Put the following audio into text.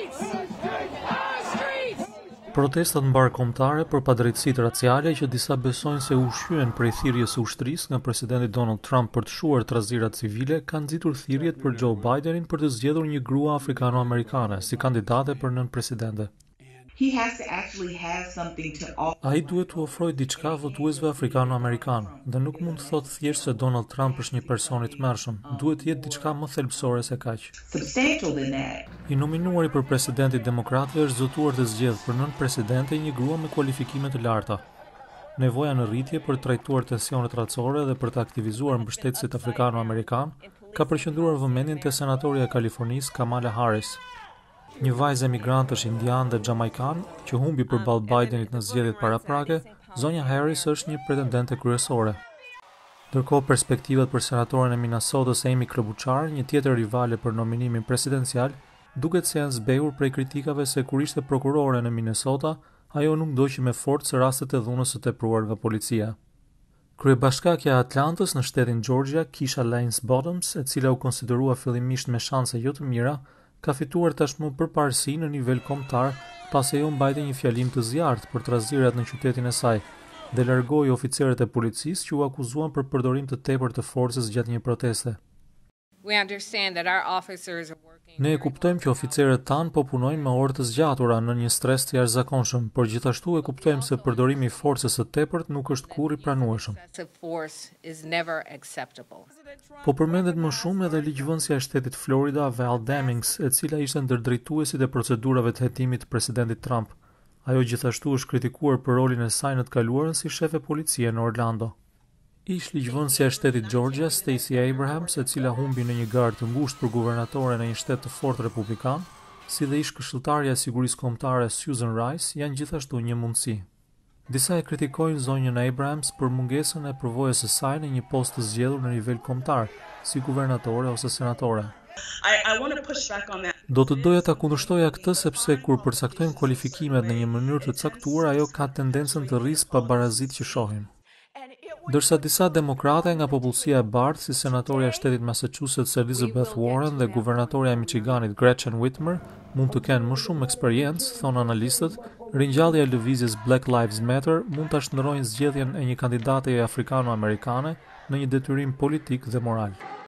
Protestat mbarkombëtare për padrejtësitë raciale që disa besojnë se u shqyen prej thirrjes së ushtrisë nga presidenti Donald Trump për të shuar trazira civile kanë nxitur thirrjet për Joe Bidenin për të zgjedhur një grua afrikano-amerikane si kandidate për nënpresidente. Ai duhet të ofrojë diçka votuesve afrikano-amerikanë dhe nuk mund të thotë thjesht se Donald Trump është një person I tmerrshëm, duhet të jetë diçka më thelbësore se kaq. I nominuari për president I demokratëve është zotuar të zgjedhë për nënpresidente një grua me kualifikime të larta. Nevoja në rritje për të trajtuar tensionet racore dhe për të aktivizuar mbështetësit afrikano-amerikanë ka përqendruar vëmendjen te senatorja e Kalifornisë Kamala Harris. Një vajzë emigrantësh indian dhe jamaikan që humbi përballë Bidenit në zgjedhjet paraprake, zonja Harris është një pretendente kryesore. Ndërkohë perspektivat për senatoren e Minnesotës Amy Klobuchar, një tjetër rivale për nominimin presidencial, duket se janë zbehur prej kritikave se kur ishte prokurore në Minnesota, ajo nuk ndoqi me forcë rastet e dhunës së tepruar nga policia. Kryebashkakja e Atlantës në shtetin Georgia, Keisha Lance Bottoms, e cila u konsiderua fillimisht me shanse jo të mira, ka fituar tashmë përparësi në nivel kombëtar pasi ajo mbajti një fjalim të zjarrt për trazirat në qytetin e saj dhe largoi oficerët e policisë që u akuzuan për përdorim të tepërt të forcës gjatë një proteste. Ne e kuptojmë që oficerët tanë po punojnë me orë të zgjatura në një stres të jashtëzakonshëm, por gjithashtu e kuptojmë se përdorimi I forcës së tepërt nuk është kurrë I pranueshëm. Po përmendet më shumë edhe ligjvënësja e shtetit Florida, Val Demings, e cila ishte ndërdrejtuesit e procedurave të hetimit të presidentit Trump. Ajo gjithashtu është kritikuar për rolin e saj në të kaluarën si shefe policie në Orlando. Ish ligjvënësja e shtetit Georgia, Stacey Abrams, e cila humbi në një garë të ngushtë për guvernatore në një shtet të fortë republikan, si dhe ish këshilltarja e sigurisë kombëtare Susan Rice, janë gjithashtu një mundësi. Disa e kritikojnë zonjën Abrams për mungesën e përvojës së saj në një post të zgjedhur në nivel kombëtar, si guvernatore ose senatore. Do të doja ta kundërshtoja këtë sepse kur përcaktojmë kualifikimet në një mënyrë të caktuar, ajo ka tendencën të rrisë pabarazitë që shohim. Ndërsa disa demokrate nga popullsia e bardhë, si senatorja e shtetit Massachusetts Elizabeth Warren dhe guvernatorja e Michiganit Gretchen Whitmer, mund të kenë më shumë eksperiencë, thonë analistët, ringjallja e lëvizjes Black Lives Matter mund ta shndërrojë zgjedhjen e një kandidate afrikano-amerikane në një detyrim politik dhe moral.